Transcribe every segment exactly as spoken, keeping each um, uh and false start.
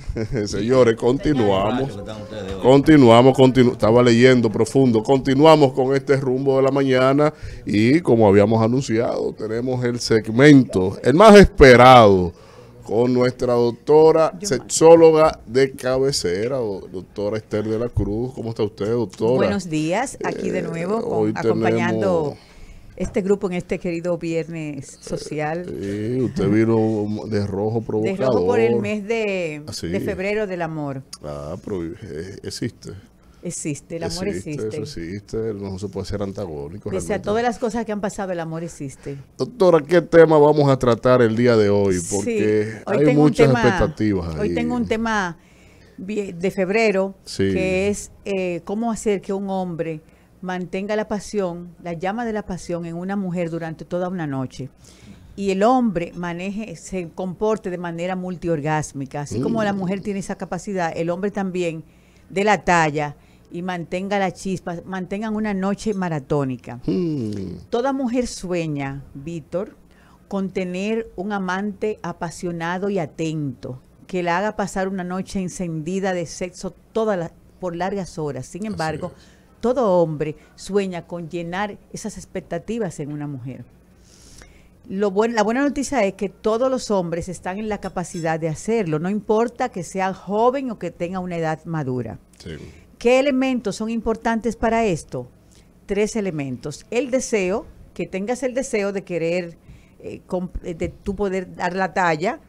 Señores, continuamos. Continuamos, continu estaba leyendo profundo. Continuamos con este rumbo de la mañana y como habíamos anunciado, tenemos el segmento, el más esperado, con nuestra doctora sexóloga de cabecera, doctora Esther de la Cruz. ¿Cómo está usted, doctora? Buenos días, aquí de nuevo, eh, con, acompañando tenemos... este grupo en este querido viernes social. Sí, usted vino de rojo provocador. De rojo por el mes de, ¿Ah, sí? de febrero del amor. Ah, pero existe. Existe, el amor existe. Existe, eso existe, no se puede ser antagónico. Pese a todas las cosas que han pasado, el amor existe. Doctora, ¿qué tema vamos a tratar el día de hoy? Porque sí, hoy hay muchas tema, expectativas ahí. Hoy tengo un tema de febrero, sí. que es eh, cómo hacer que un hombre mantenga la pasión, la llama de la pasión en una mujer durante toda una noche. Y el hombre maneje, se comporte de manera multiorgásmica. Así mm. como la mujer tiene esa capacidad, el hombre también de la talla y mantenga la chispa, mantengan una noche maratónica. Mm. Toda mujer sueña, Víctor, con tener un amante apasionado y atento, que la haga pasar una noche encendida de sexo toda la, por largas horas. Sin embargo, todo hombre sueña con llenar esas expectativas en una mujer. Lo buen, la buena noticia es que todos los hombres están en la capacidad de hacerlo, no importa que sea joven o que tenga una edad madura. Sí. ¿Qué elementos son importantes para esto? Tres elementos. El deseo, que tengas el deseo de querer, eh, de tú poder dar la talla.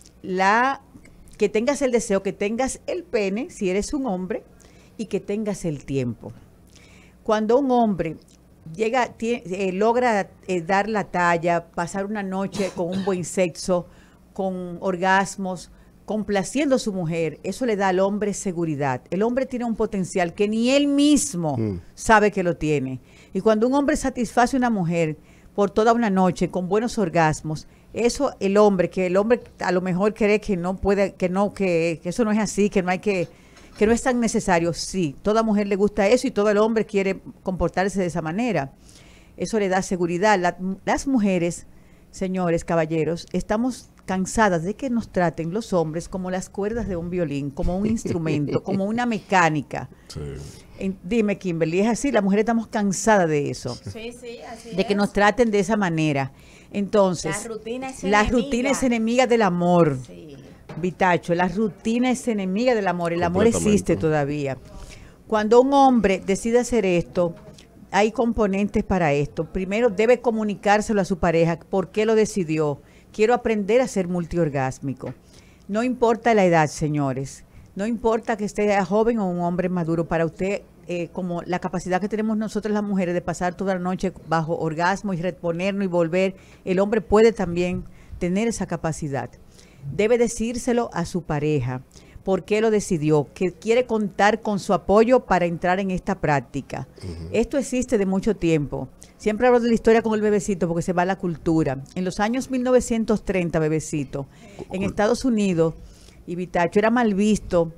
La, que tengas el deseo, que tengas el pene, si eres un hombre, y que tengas el tiempo. Cuando un hombre llega, tiene, eh, logra eh, dar la talla, pasar una noche con un buen sexo, con orgasmos, complaciendo a su mujer, eso le da al hombre seguridad. El hombre tiene un potencial que ni él mismo mm. sabe que lo tiene. Y cuando un hombre satisface a una mujer por toda una noche con buenos orgasmos, eso el hombre, que el hombre a lo mejor cree que no puede, que no, que, que eso no es así, que no hay que, que no es tan necesario. Sí, toda mujer le gusta eso y todo el hombre quiere comportarse de esa manera. Eso le da seguridad. La, las mujeres, señores, caballeros, estamos cansadas de que nos traten los hombres como las cuerdas de un violín, como un instrumento, como una mecánica. Sí. En, dime, Kimberly, ¿es así? Las mujeres estamos cansadas de eso. Sí, sí, así de es. Que nos traten de esa manera. Entonces, la rutina es enemiga. La rutina es enemiga del amor. Sí. Vitacho, la rutina es enemiga del amor. El amor existe todavía. Cuando un hombre decide hacer esto, hay componentes para esto. Primero, debe comunicárselo a su pareja. ¿Por qué lo decidió? Quiero aprender a ser multiorgásmico. No importa la edad, señores. No importa que esté joven o un hombre maduro. Para usted, eh, como la capacidad que tenemos nosotras las mujeres de pasar toda la noche bajo orgasmo y reponernos y volver, el hombre puede también tener esa capacidad. Debe decírselo a su pareja. ¿Por qué lo decidió? Que quiere contar con su apoyo para entrar en esta práctica. Uh-huh. Esto existe de mucho tiempo. Siempre hablo de la historia con el bebecito porque se va a la cultura. En los años mil novecientos treinta, bebecito, en Estados Unidos, y Vitacho, era mal visto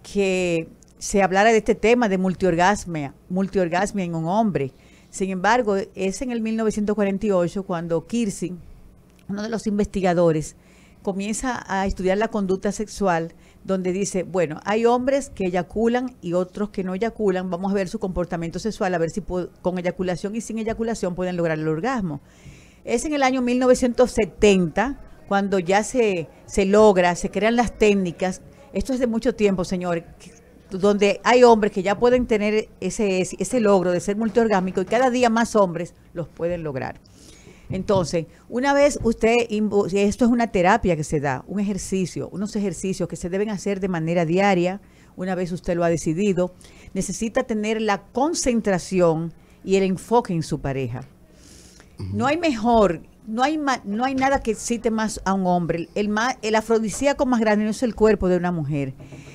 que se hablara de este tema de multiorgasmia, multiorgasmia en un hombre. Sin embargo, es en el mil novecientos cuarenta y ocho cuando Kirsing, uno de los investigadores, comienza a estudiar la conducta sexual, donde dice, bueno, hay hombres que eyaculan y otros que no eyaculan, vamos a ver su comportamiento sexual, a ver si con eyaculación y sin eyaculación pueden lograr el orgasmo. Es en el año mil novecientos setenta, cuando ya se, se logra, se crean las técnicas, esto es de mucho tiempo, señor, donde hay hombres que ya pueden tener ese, ese logro de ser multiorgásmico y cada día más hombres los pueden lograr. Entonces, una vez usted, esto es una terapia que se da, un ejercicio, unos ejercicios que se deben hacer de manera diaria, una vez usted lo ha decidido, necesita tener la concentración y el enfoque en su pareja. Uh-huh. No hay mejor, no hay, no hay nada que excite más a un hombre. El, más, el afrodisíaco más grande no es el cuerpo de una mujer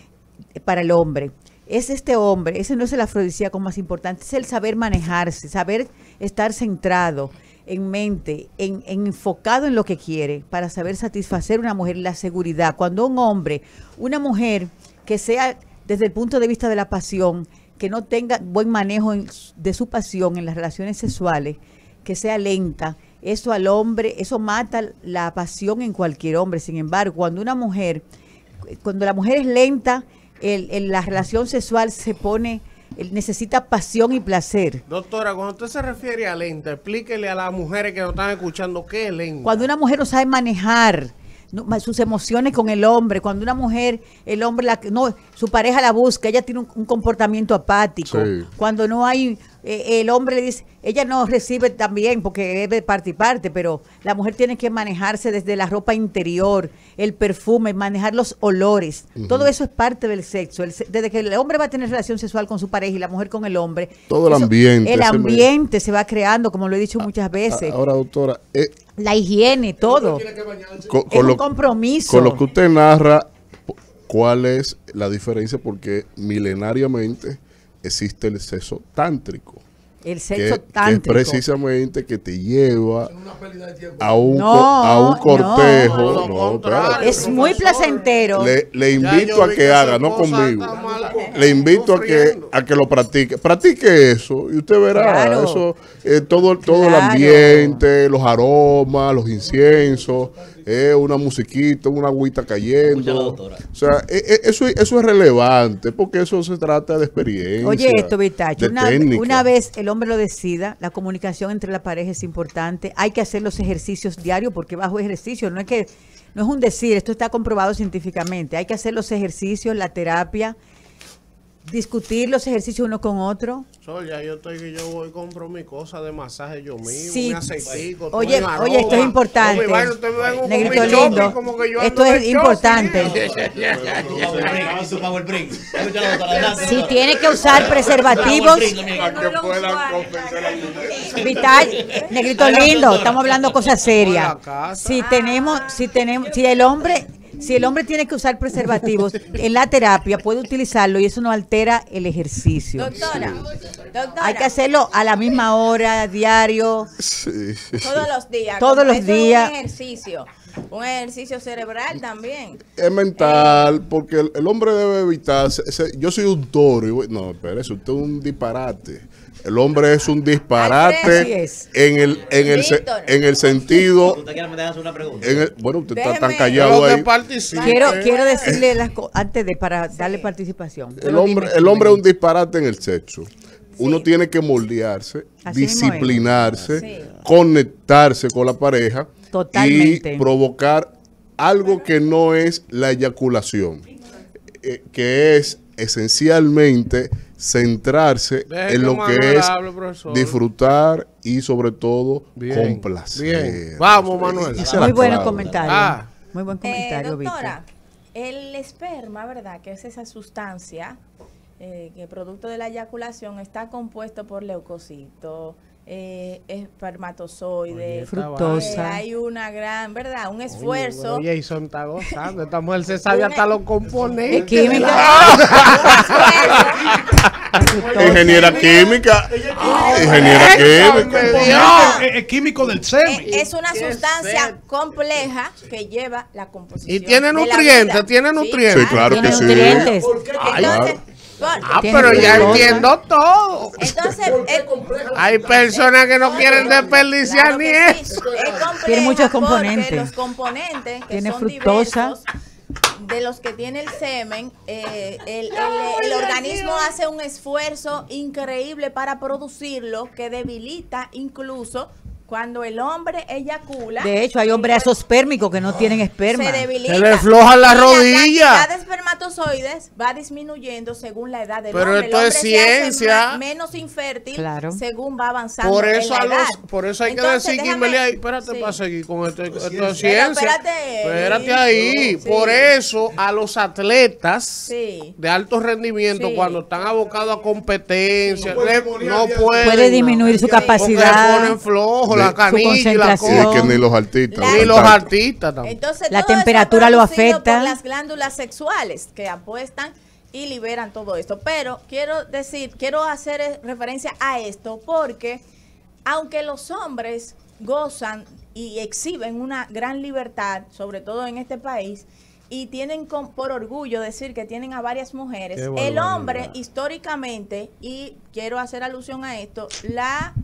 para el hombre. Es este hombre, ese no es el afrodisíaco más importante, es el saber manejarse, saber estar centrado en mente, en, en enfocado en lo que quiere, para saber satisfacer a una mujer, la seguridad. Cuando un hombre, una mujer que sea desde el punto de vista de la pasión, que no tenga buen manejo en, de su pasión en las relaciones sexuales, que sea lenta, eso al hombre, eso mata la pasión en cualquier hombre. Sin embargo, cuando una mujer cuando la mujer es lenta, el, el, la relación sexual se pone, el, necesita pasión y placer. Doctora, cuando usted se refiere a lenta, explíquele a las mujeres que nos están escuchando qué es lenta. Cuando una mujer no sabe manejar sus emociones con el hombre, cuando una mujer, el hombre, la, no, su pareja la busca, ella tiene un, un comportamiento apático, sí. Cuando no hay, eh, el hombre le dice, ella no recibe también porque es de parte y parte, pero la mujer tiene que manejarse desde la ropa interior, el perfume, manejar los olores, uh-huh. Todo eso es parte del sexo, el, desde que el hombre va a tener relación sexual con su pareja y la mujer con el hombre, todo el eso, ambiente, el ambiente me... se va creando, como lo he dicho a, muchas veces. Ahora, doctora, eh, la higiene, todo. Con, con es lo, un compromiso. Con lo que usted narra, ¿cuál es la diferencia? Porque milenariamente existe el sexo tántrico. El sexo que, tántrico. Que es precisamente que te lleva a un, no, a un cortejo. No, no, no, es muy placentero. Le, le invito a que haga, no conmigo. Le invito a que, a que lo practique. Practique eso y usted verá claro. eso, eh, todo, todo claro. el ambiente, los aromas, los inciensos. Eh, una musiquita, una agüita cayendo. O sea, eh, eso, eso es relevante porque eso se trata de experiencia. Oye, esto, Vitacho, una, una vez el hombre lo decida, la comunicación entre la pareja es importante. Hay que hacer los ejercicios diarios porque bajo ejercicio no es que no es un decir, esto está comprobado científicamente. Hay que hacer los ejercicios, la terapia, discutir los ejercicios uno con otro. Sol, ya yo estoy que yo voy y compro mi cosa de masaje yo mismo, sí. mi aceitico, oye, oye, esto es importante. No, Negrito lindo, esto es importante. Si tiene que usar preservativos. Vital, Negrito lindo, estamos hablando cosas serias. Si tenemos, si tenemos, si el hombre Si el hombre tiene que usar preservativos en la terapia, puede utilizarlo y eso no altera el ejercicio. Doctora, doctora. Hay que hacerlo a la misma hora, diario. Sí. Todos los días. Todos los días. Un ejercicio. Un ejercicio cerebral también. Es mental, eh. porque el, el hombre debe evitar. Se, se, yo soy un toro. Y voy, no, espérese, usted es un disparate. El hombre es un disparate es. en el en el se, en el sentido. ¿Usted quiere me hacer una pregunta? En el, bueno, usted Déjeme. está tan callado ahí. Quiero quiero decirle las antes de para sí. darle participación. El hombre el hombre es un disparate en el sexo. Sí. Uno tiene que moldearse, Así disciplinarse, sí. conectarse con la pareja Totalmente. y provocar algo que no es la eyaculación, eh, que es esencialmente centrarse Deje en lo que es hable, disfrutar y sobre todo bien, complacer. Bien. Vamos, Manuel. Muy buen comentario. Ah. Muy buen comentario, eh, doctora, Víctor. El esperma, ¿verdad? Que es esa sustancia eh, que producto de la eyaculación está compuesto por leucocitos, eh, espermatozoide, fructosa. Eh, hay una gran, ¿verdad? Un esfuerzo. Oye, y son está gozando. Esta mujer se sabe hasta los componentes. Química. Ingeniera química. Ingeniera química. Es químico del semen. Es una sustancia compleja que lleva la composición. Y tiene nutrientes, tiene nutrientes. Sí, claro que sí. Nutrientes. Entonces, Ah, pero ya entiendo todo. Entonces, es, hay personas que no quieren desperdiciar claro ni sí. eso. Tiene muchos componentes. Los componentes que tiene son fructosa. diversos, de los que tiene el semen, eh, el, el, el organismo hace un esfuerzo increíble para producirlo que debilita incluso cuando el hombre eyacula. De hecho, hay hombres azospérmicos que no tienen esperma. Se debilita. Se le flojan las rodillas. La cantidad de espermatozoides va disminuyendo según la edad del Pero hombre. esto el es ciencia. Menos infértil claro. según va avanzando. Por eso, en la a los, edad. por eso hay Entonces, que decir, déjame, Kimberly, ahí, espérate sí. para seguir con esto. Esto es Pero ciencia. Espérate, espérate ahí. Sí. Por eso, a los atletas sí. de alto rendimiento, sí. cuando están abocados a competencia, no, puede, no pueden. Puede disminuir su capacidad. Porque ponen flojo la canilla. Sí, que ni los artistas. La, ni los artistas también. Entonces, la temperatura lo afecta. Por las glándulas sexuales que apuestan y liberan todo esto. Pero quiero decir, quiero hacer referencia a esto porque aunque los hombres gozan y exhiben una gran libertad, sobre todo en este país, y tienen con, por orgullo decir que tienen a varias mujeres, el hombre históricamente, y quiero hacer alusión a esto, la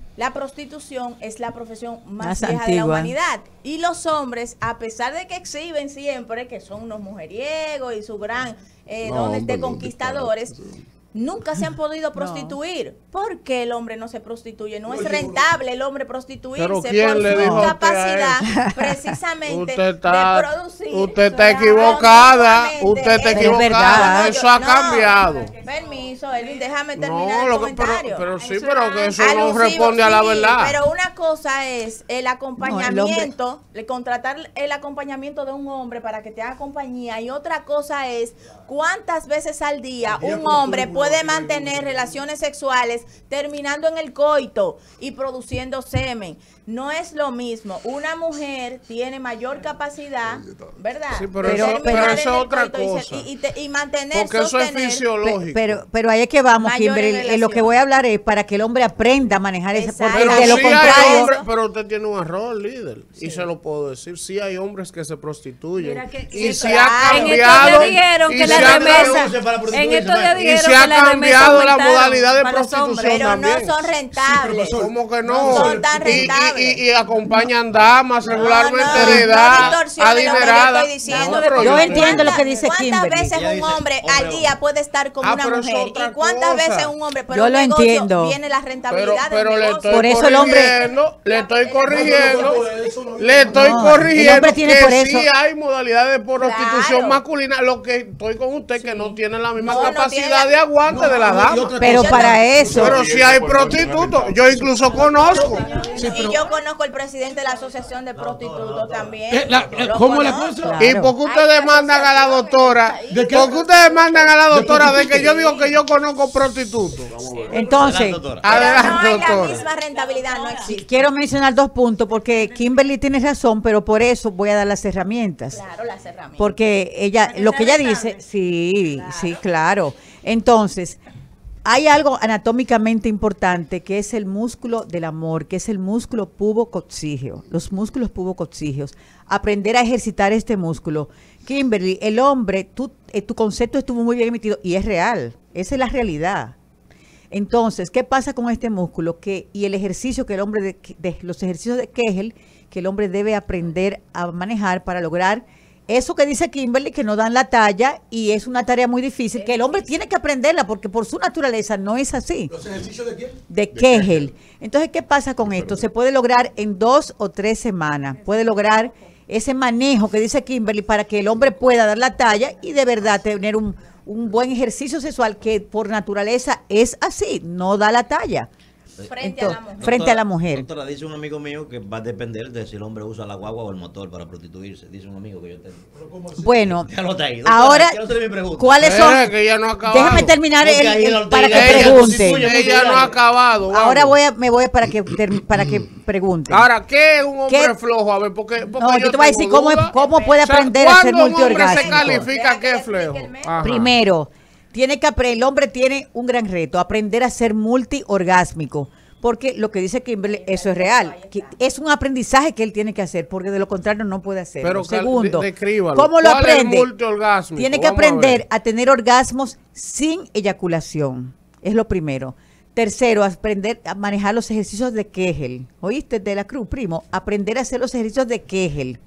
la prostitución es la profesión más, Más vieja antigua. de la humanidad. Y los hombres, a pesar de que exhiben siempre que son unos mujeriegos y su gran eh, No, dones hombre, de no, conquistadores, disparate. nunca se han podido prostituir. ¿Por qué el hombre no se prostituye? No es rentable el hombre prostituirse ¿Pero por quién le su dijo a usted incapacidad precisamente Usted está, de producir. usted está Eso equivocada, continuamente. usted está Pero es verdad. equivocada, No, eso yo- ha no. cambiado. Permiso, Elvin, déjame terminar No, el lo que, pero, comentario. pero sí, Eso pero era que eso no Alusivo, responde a la sí, verdad. Pero una cosa es el acompañamiento, el contratar el acompañamiento de un hombre para que te haga compañía, y otra cosa es cuántas veces al día un hombre puede mantener relaciones sexuales terminando en el coito y produciendo semen. No es lo mismo. Una mujer tiene mayor capacidad, ¿verdad? Sí, pero de eso- terminar pero en eso es el otra coito y se- cosa. Y, y te- y mantener, Porque eso es sostener- fisiológico. Pe- Pero, pero ahí es que vamos, Mayores Kimberly. Eh, Lo que relaciones. voy a hablar es para que el hombre aprenda a manejar ese. Exacto. Porque Pero de lo sí hay contrario. hombres, pero usted tiene un error, líder, y se lo puedo decir. Sí hay hombres que se prostituyen. Mira que- y sí, se claro. ha En estos cambiado. días dijeron y que se la ha remesa, cambiado- en estos días y dijeron se ha que la remesa cambiado la aumentaron modalidad de para los hombres. prostitución pero también. no son rentables. ¿Cómo que no? No son tan Y- y, rentables. y, y acompañan damas regularmente no, de no edad distorsiones lo que yo adinerada. estoy diciendo. No, pero Yo yo- entiendo lo que dice ¿Cuántas Kimberly. veces Ella un dice, hombre hombre, al día hombre. puede estar con Ah, una pero eso es mujer? otra ¿Y cuántas cosa. veces un hombre? Pero Yo un lo negocio entiendo. viene la Pero, rentabilidad pero del le negocio. estoy Por eso el hombre- corrigiendo, le estoy corrigiendo, le estoy No, el corrigiendo hombre tiene que por sí eso- hay modalidades de prostitución Claro. masculina. Lo que estoy con usted que no tiene la misma No, no capacidad tiene la- de aguante de la dama. Pero para eso. Pero si hay prostitutos, yo incluso conozco. Y yo conozco al presidente de la Asociación de Prostitutos también. Eh, la- eh, Lo ¿cómo la conozco. cosa? ¿Y Claro. por qué ustedes mandan a la doctora? ¿De qué? ¿Por qué ustedes mandan a la doctora de que yo digo que yo conozco prostitutos? Entonces, Doctora. Pero Adelante, no hay la doctora. misma rentabilidad, no existe. quiero mencionar dos puntos porque Kimberly tiene razón, pero por eso voy a dar las herramientas. Claro, las herramientas. Porque ella, lo que ella dice, sí, sí, claro. Entonces, hay algo anatómicamente importante que es el músculo del amor, que es el músculo pubococcígeo, los músculos pubococcígeos. Aprender a ejercitar este músculo. Kimberly, el hombre, tú, eh, tu concepto estuvo muy bien emitido y es real, esa es la realidad. Entonces, ¿qué pasa con este músculo? Que, y el ejercicio que el hombre, de, de- los ejercicios de Kegel, que el hombre debe aprender a manejar para lograr eso que dice Kimberly, que no dan la talla y es una tarea muy difícil, que el hombre tiene que aprenderla porque por su naturaleza no es así. ¿Los ejercicios de quién? De Kegel. Entonces, ¿qué pasa con esto? Se puede lograr en dos o tres semanas. Puede lograr ese manejo que dice Kimberly para que el hombre pueda dar la talla y de verdad tener un, un buen ejercicio sexual que por naturaleza es así, no da la talla. Frente a la Entonces, mujer. frente a la mujer. Doctora, dice un amigo mío que va a depender de si el hombre usa la guagua o el motor para prostituirse. Dice un amigo que yo tengo. Bueno, Ya lo está ahí. Doctora, ahora, quiero hacerle mi pregunta. ¿cuáles son? Espera, que ella no ha acabado. Déjame terminar Porque el- ahí el- lo- para que ella pregunte. constituye Ella no ha acabado. vamos. Ahora voy a, me voy para que ter- para que pregunte. Ahora, ¿qué es un hombre ¿Qué? flojo? A ver, porque, porque No, yo te voy a tengo decir cómo, duda. cómo puede O sea, aprender a ser ¿cuándo un hombre se multiorgásmico. califica que es flojo? Ajá. Primero, tiene que apre- el hombre tiene un gran reto, aprender a ser multiorgásmico. Porque lo que dice Kimberly, eso es real. Que es un aprendizaje que él tiene que hacer, porque de lo contrario no puede hacerlo. Pero cal- Segundo, de- descríbalo. ¿cómo lo ¿Cuál es el aprende? multiorgásmico? Tiene que Vamos a aprender ver. a, tener orgasmos sin eyaculación. Es lo primero. Tercero, aprender a manejar los ejercicios de Kegel. ¿Oíste? De la Cruz, primo. Aprender a hacer los ejercicios de Kegel.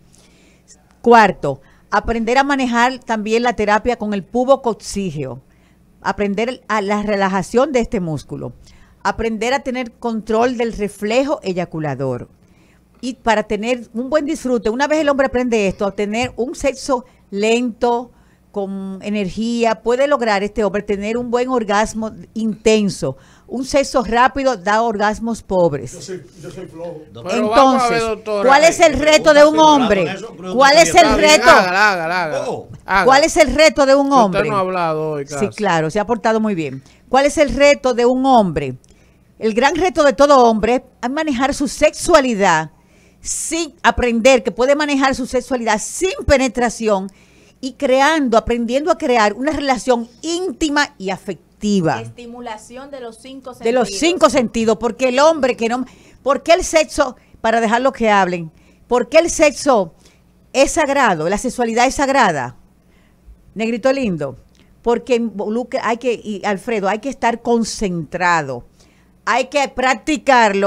Cuarto, aprender a manejar también la terapia con el pubococcígeo. Aprender a la relajación de este músculo. Aprender a tener control del reflejo eyaculador. Y para tener un buen disfrute, una vez el hombre aprende esto, a tener un sexo lento, con energía, puede lograr este hombre tener un buen orgasmo intenso. Un sexo rápido da orgasmos pobres. Yo soy, yo soy flojo. Pero vamos a ver, Entonces, doctora. ¿cuál es el reto de un hombre? ¿Cuál es el Está bien, reto? hágala, hágala, hágala. Oh. Hágala. ¿Cuál es el reto de un Usted hombre? no ha hablado hoy, Sí, casi. claro, se ha portado muy bien. ¿Cuál es el reto de un hombre? El gran reto de todo hombre es manejar su sexualidad sin aprender que puede manejar su sexualidad sin penetración y creando, aprendiendo a crear una relación íntima y afectiva. Estimulación de los cinco sentidos. De los cinco sentidos, porque el hombre que no... ¿Por qué el sexo, para dejarlo que hablen, por qué el sexo es sagrado, la sexualidad es sagrada? Negrito lindo, porque involucra, hay que, y Alfredo, hay que estar concentrado, hay que practicarlo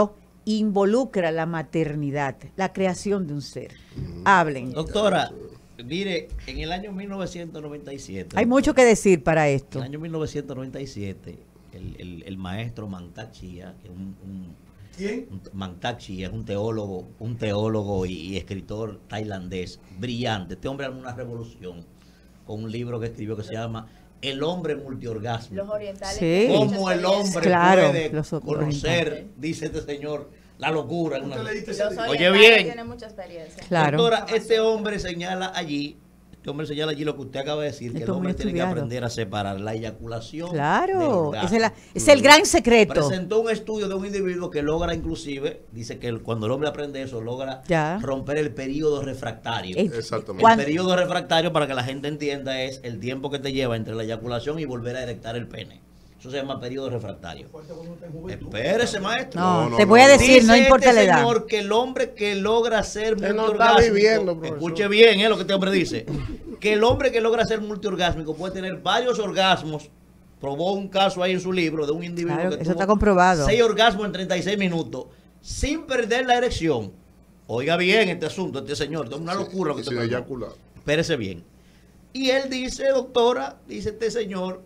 involucra la maternidad, la creación de un ser. Hablen. Doctora, mire, en el año mil novecientos noventa y siete. Hay mucho que decir para esto. En el año mil novecientos noventa y siete, el, el, el maestro Mantak Chia, que es un, un, ¿Quién? un Mantak Chia, es un teólogo, un teólogo y, y escritor tailandés, brillante. Este hombre armó una revolución con un libro que escribió que se llama El hombre multiorgásmico. Los orientales. Sí. Cómo el hombre Claro, puede los conocer, orientales. dice este señor, la locura. En una... Los Oye orientales bien. tienen mucha experiencia. Claro. Doctora, este hombre señala allí, este hombre señala allí lo que usted acaba de decir, que el Esto es muy hombre tiene que estudiado. aprender a separar la eyaculación del Claro, orgasmo. es el, es el gran secreto. Presentó un estudio de un individuo que logra inclusive, dice que el- cuando el hombre aprende eso, logra Ya. romper el periodo refractario. Eh, Exactamente. cuan- El periodo refractario, para que la gente entienda, es el tiempo que te lleva entre la eyaculación y volver a erectar el pene. Eso se llama periodo refractario. Espérese, maestro. No, No, no, te no, voy a no. decir, no Dice importa este la edad. señor que el hombre que logra ser Usted no está multiorgásmico, viviendo, profesor. escuche bien eh, lo que este hombre dice, que el hombre que logra ser multiorgásmico puede tener varios orgasmos. Probó un caso ahí en su libro de un individuo Claro, que eso tuvo está comprobado. seis orgasmos en treinta y seis minutos sin perder la erección. Oiga bien este asunto, este señor, es una locura lo que Sin está pasando. eyacular. Espérese bien. Y él dice, doctora, dice este señor,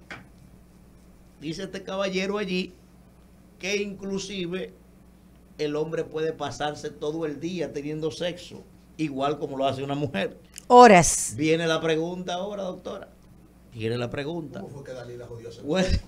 dice este caballero allí, que inclusive el hombre puede pasarse todo el día teniendo sexo, igual como lo hace una mujer. Horas. Viene la pregunta ahora, doctora. Viene la pregunta. ¿Cómo fue que Dalila jodió a ese ¿Puede,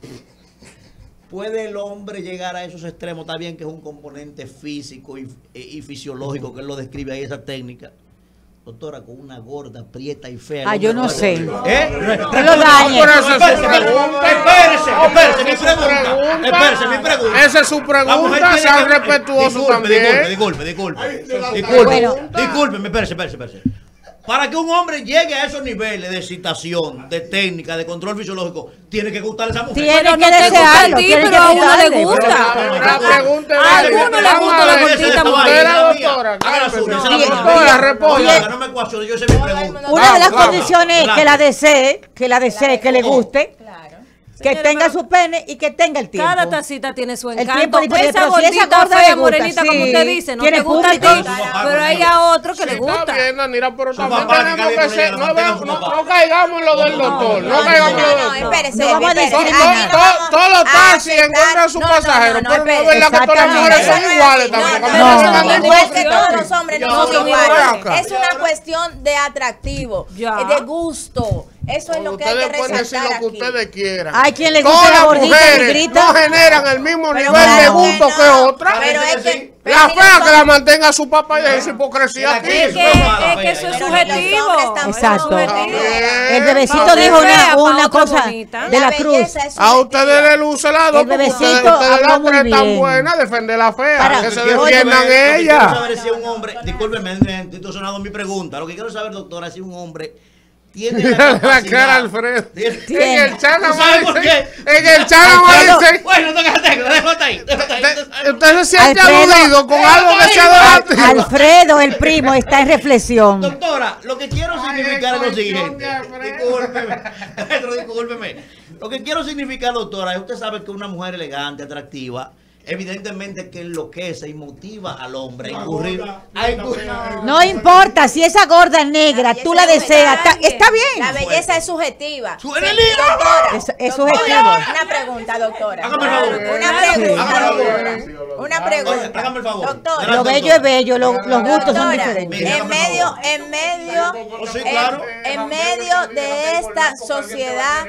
puede el hombre llegar a esos extremos? Está bien que es un componente físico y, y fisiológico, que él lo describe ahí, esa técnica. Doctora, con una gorda, prieta y fea. Ah, el yo hombre no puede- sé. ¿Eh? No lo dañe. Pero esa es su Espérese, pregunta. espérese, espérese, mi Esa es su pregunta. pregunta. Espérese, mi pregunta. Esa es su La mujer pregunta, tiene sea que- respetuoso disculpe, también. Disculpe, disculpe, Ay, de la- disculpe. Disculpe, Bueno. discúlpeme, espérese, espérese, espérese. Para que un hombre llegue a esos niveles de excitación, de técnica, de control fisiológico, tiene que gustarle a esa mujer. Tiene Pero que no te gusta desearlo, a ti, tiene pero que a uno le gustarle. gusta. La pregunta A alguno le vamos gusta a la ver, gordita usted mujer. la doctora, Haga la suya, esa es la Bien. pregunta. Doctora, responda. Oiga, no me cuestione, yo sé mi pregunta. Una de las Claro, condiciones es claro. que la desee, que la desee, que le guste, Claro. que Señora, tenga pero- su pene y que tenga el tiempo. Cada tacita tiene su El encanto. tiempo disponible, Esa pero si esa gordita gorda fea, le gusta, morenita, sí. como usted dice, no Tiene te gusta a ti, público. pero hay a otro que le Sí, gusta. está bien, Danira, pero Su también papá, que tenemos que caliente ser, le no, mantenga veamos- su no, papá. no caigamos en lo del doctor, no No, caigamos en lo no, del no, doctor. espérese, No vamos a espérese. decir To- nada. to- to- Todos los taxis aceptar- encuentran su no, no, pasajero, no, no, pero no es espérese. verdad que todas las mujeres son Exactamente. iguales No, tampoco. no, No, no, no, no, no, no es que no, todos no, los hombres no no, son no, iguales. no, Es una cuestión de atractivo, Ya. de gusto. Eso es lo que hay que Ustedes pueden decir resaltar lo que aquí. ustedes quieran. Hay quien le gusta Todas la las gordita mujeres negrita. no generan el mismo Pero nivel de claro gusto que que no, otra. Pero es Sí. que pero La si fea los que la hombres- mantenga su papá y esa hipocresía aquí. Es que, es que eso es Pero subjetivo. los hombres también Eso es son subjetivo. subjetivos. El bebecito No, dijo es una, fea, pa' una otra cosa bonita. de la cruz. belleza es A ustedes subjetiva. les luce la dos El porque bebecito ustedes, ustedes habló las muy tres tan bien. buenas, defender la fea, Para- que se Oye, defiendan Lo que quiero ellas. saber es si un hombre, discúlpeme, me estoy sonando mi pregunta. Lo que quiero saber, doctora, es si un hombre tiene la Mira la capacidad. cara Alfredo. Tiene- En el chat nada ¿Tú sabes más por dice- qué? En el chat nada más Alfredo, dice. Bueno, déjate, déjate ahí, déjate ahí. de- Usted se siente Alfredo. aludido con algo que se ha Al- debatido. Alfredo, el primo, está en reflexión. Doctora, lo que quiero significar es lo el colchón siguiente. de Alfredo. Discúlpeme, maestro, discúlpeme. Lo que quiero significar, doctora, es usted sabe que una mujer elegante, atractiva, evidentemente que enloquece y motiva al hombre a incurrir. a incurrir- No importa si esa gorda negra tú la deseas, está, está La bien. belleza es subjetiva. Su- Sí, en el libro. doctora, Es- es doctora, subjetivo. Una pregunta, doctora. Hágame el favor. Una Sí. pregunta, Hágame el favor. doctora. Una pregunta. Oye, hágame el favor. Doctora. Lo bello es bello, lo- los gustos son Doctora, diferentes. Mira, en por medio, favor. en medio, Oh, sí, en- claro. en medio de esta sociedad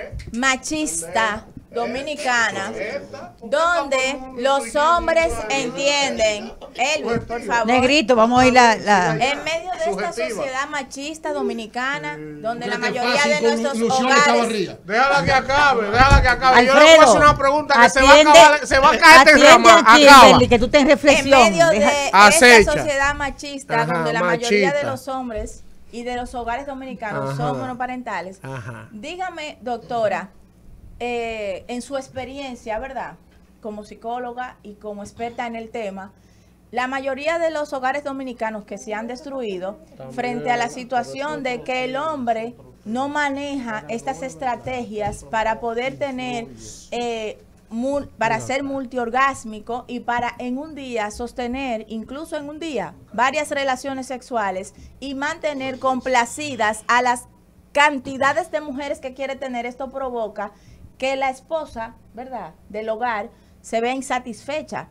machista dominicana, donde los hombres entienden, Elvis, por favor, Negrito, vamos a ir la... la- en medio de esta Subjetiva. sociedad machista dominicana, donde la Mira qué mayoría fácil de con nuestros Luciano hogares Chavarría. Déjala que acabe, déjala que acabe. Yo le voy a Alfredo, hacer una pregunta que se va a atiende- acabar, se va a caer atiende en rama. al Acaba. Kimberly, que tú estés en en reflexión. medio de Deja- Acecha. esta sociedad machista, Ajá, donde la mayoría de machista. los hombres y de los hogares dominicanos Ajá. son monoparentales. Ajá. Dígame, doctora, eh, en su experiencia, ¿verdad? Como psicóloga y como experta en el tema, la mayoría de los hogares dominicanos que se han destruido frente a la situación de que el hombre no maneja estas estrategias para poder tener eh, mul- para ser multiorgásmico y para en un día sostener, incluso en un día, varias relaciones sexuales y mantener complacidas a las cantidades de mujeres que quiere tener. Esto provoca que la esposa, ¿verdad?, del hogar se vea insatisfecha.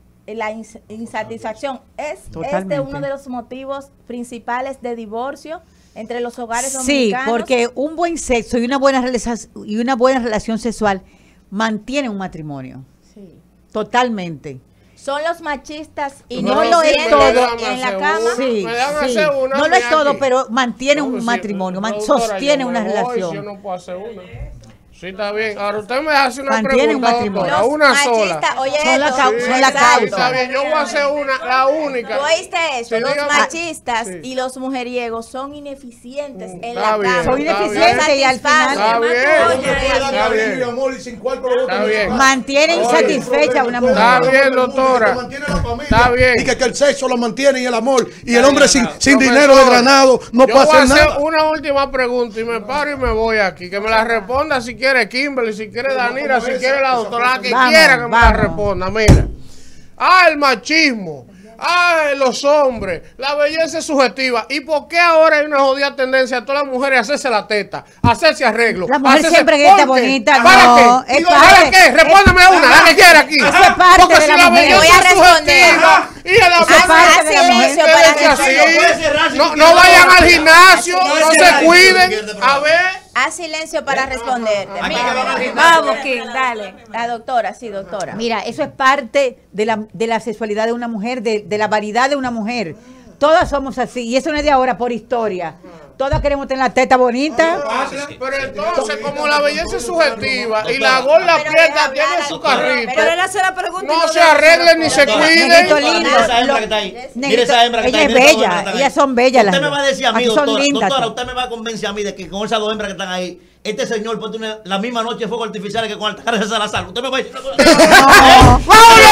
La ins- insatisfacción es Totalmente. este uno de los motivos principales de divorcio entre los hogares Sí, dominicanos. porque un buen sexo y una buena realiza- y una buena relación sexual mantiene un matrimonio. Sí. Totalmente. Son los machistas y No no lo lo es es todo. en la cama. Sí, Me dan a sí. hacer una, No lo es mira todo, aquí. pero mantiene No, un pues sí, matrimonio, man- doctora, sostiene yo una me voy, si relación. yo no puedo hacer una. Sí, está bien. Ahora usted me hace una Mantiene un pregunta, matrimonio. doctora, Los una sola. machistas, oye, Son la esto, cau- son la Sí, causa. está bien, yo voy a hacer una, la única. ¿Tú oíste eso? Sí, Los dígame. machistas Sí. y los mujeriegos son ineficientes en Está la bien, cama. Son está ineficientes bien. y al final- Está bien, está bien. Y amor y sin cuarto lo Está botan. bien. Mantiene Oye, insatisfecha a una mujer. Está bien, doctora. Que mantiene la familia. Está bien. Y que, que el sexo lo mantiene y el amor. Y el Está hombre bien, sin, Rafa. sin Profesor, dinero de granado no yo puede voy a hacer hacer nada. una última pregunta y me paro y me voy aquí. Que me la responda si quiere Kimberly, si quiere Danira, si quiere la doctora, la que Vamos, quiera que me la vamos. responda. Mira. Ah, el machismo. Ah, los hombres. La belleza es subjetiva. ¿Y por qué ahora hay una jodida tendencia a todas las mujeres a hacerse la teta, a hacerse arreglo? La mujer hacerse- siempre que está ¿Por qué? bonita, ¿Para no, qué? es ¿Para parte- qué? Respóndame una, la que quiera aquí. Eso es parte Porque de si la la mujer. belleza Voy a es responder. subjetiva y a la Eso es parte de la mujer. silencio Debe para ser así. responder. No, no vayan al gimnasio, No no es se cerrar. cuiden. A ver. Haz silencio para responderte. Aquí Mira, que van a mira, gritar. vamos, Kim, dale. La doctora, sí, doctora. Mira, eso es parte de la, de la sexualidad de una mujer, de, de la variedad de una mujer. Todas somos así, y eso no es de ahora, por historia. Todas queremos tener la teta bonita. Pero entonces, como la belleza es subjetiva y la gorda Pero prieta deja tiene hablar su al- carrito, Pero él hace la pregunta y no se deja arreglen ni se Doctora, cuiden. Negrito lindo. Mira esa hembra Lo- que está ahí. Mira Negrito, esa hembra que ella está ahí. es Mira esas dos bella, hembras que están ellas ahí. son bellas las Usted me dos. va a decir a mí, Aquí son doctora, lindas doctora, todas. usted me va a convencer a mí de que con esas dos hembras que están ahí, este señor puede tener la misma noche de fuegos artificiales que con Altagracia Salazar. Usted me va a decir una cosa. No. ¡Vámonos!